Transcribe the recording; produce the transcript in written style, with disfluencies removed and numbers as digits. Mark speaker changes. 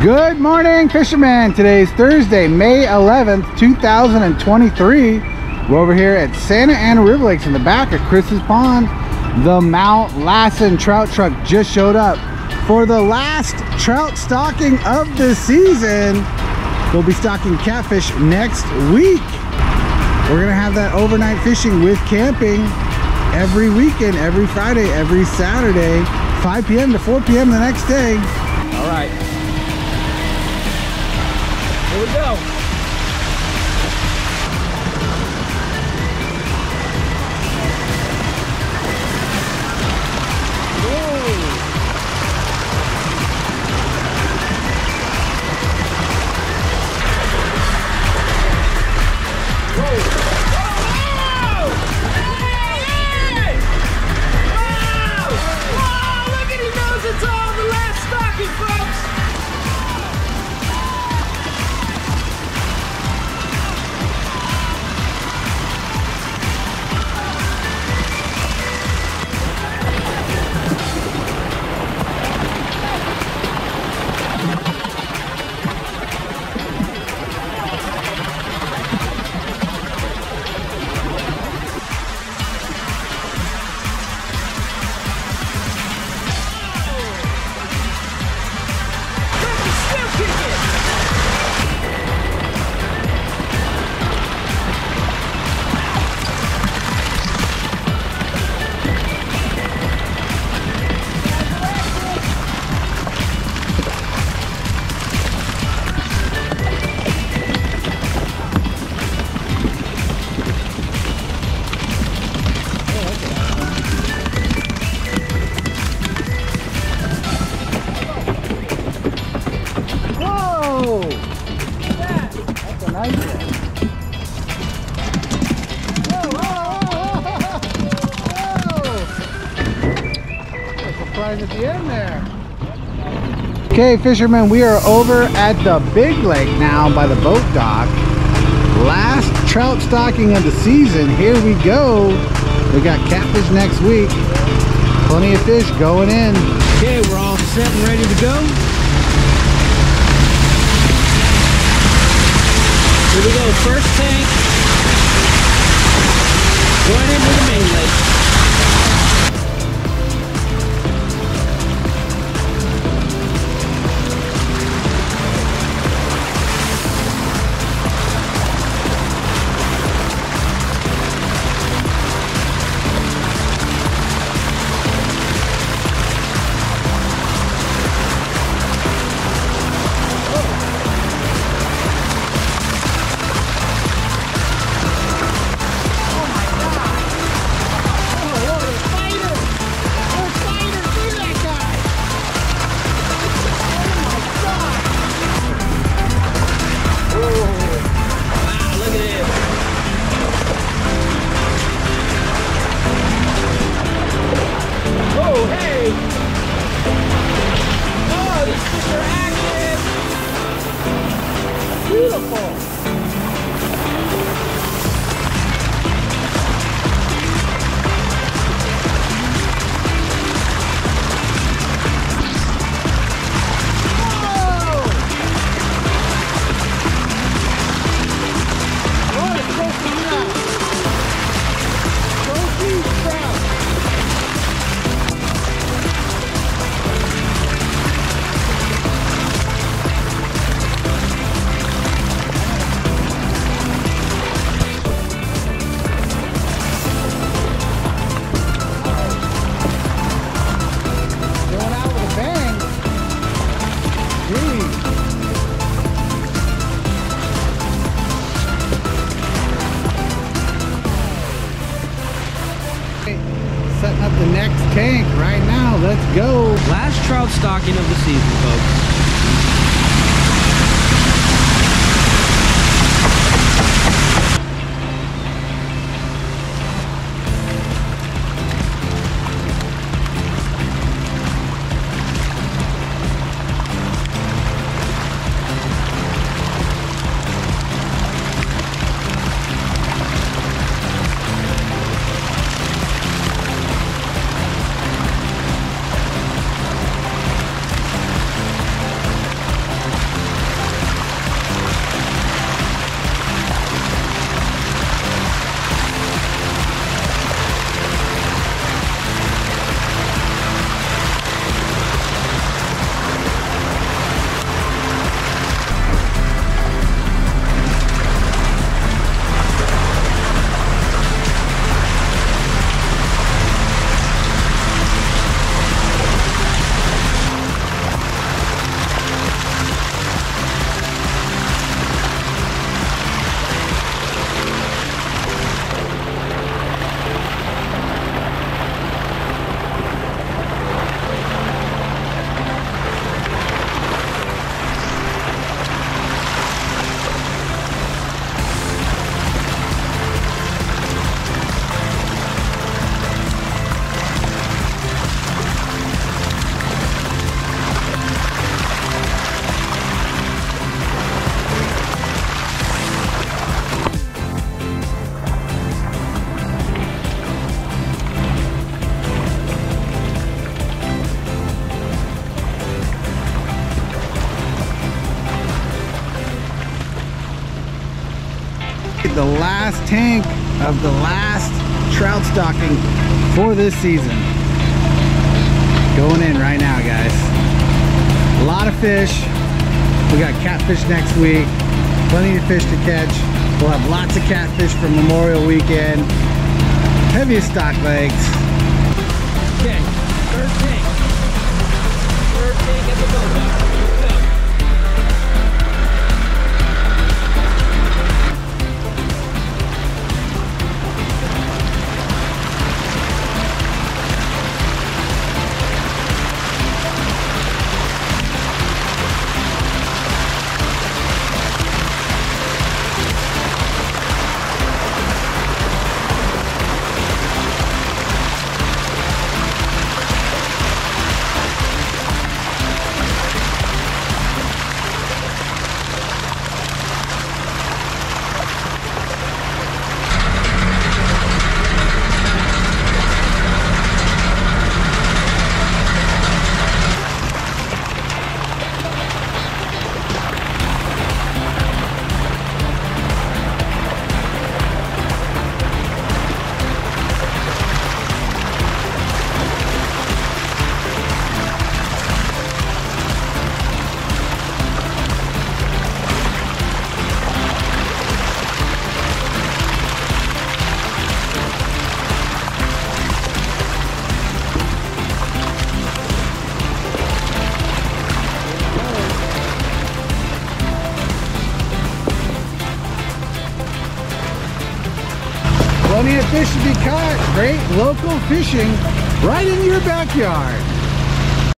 Speaker 1: Good morning, fishermen. Today's Thursday, May 11th, 2023. We're over here at Santa Ana River Lakes in the back of Chris's Pond. The Mount Lassen trout truck just showed up for the last trout stocking of the season. We'll be stocking catfish next week. We're gonna have that overnight fishing with camping every weekend, every Friday, every Saturday, 5 p.m. to 4 p.m. the next day.
Speaker 2: All right. Here we go.
Speaker 1: At the end there. Okay, fishermen, we are over at the big lake now by the boat dock. Last trout stocking of the season. Here we go. We got catfish next week. Plenty of fish going in.
Speaker 2: Okay, we're all set and ready to go. Here we go, first tank. Going into the main lake.
Speaker 1: Setting up the next tank right now. Let's go.
Speaker 2: Last trout stocking of the season, folks.
Speaker 1: the last tank of the last trout stocking for this season. Going in right now, guys. A lot of fish. We got catfish next week. Plenty of fish to catch. We'll have lots of catfish for Memorial Weekend. Heaviest stock legs.
Speaker 2: Okay, third tank. Third tank at the boat dock. Here we go.
Speaker 1: Plenty of fish to be caught. Great local fishing right in your backyard.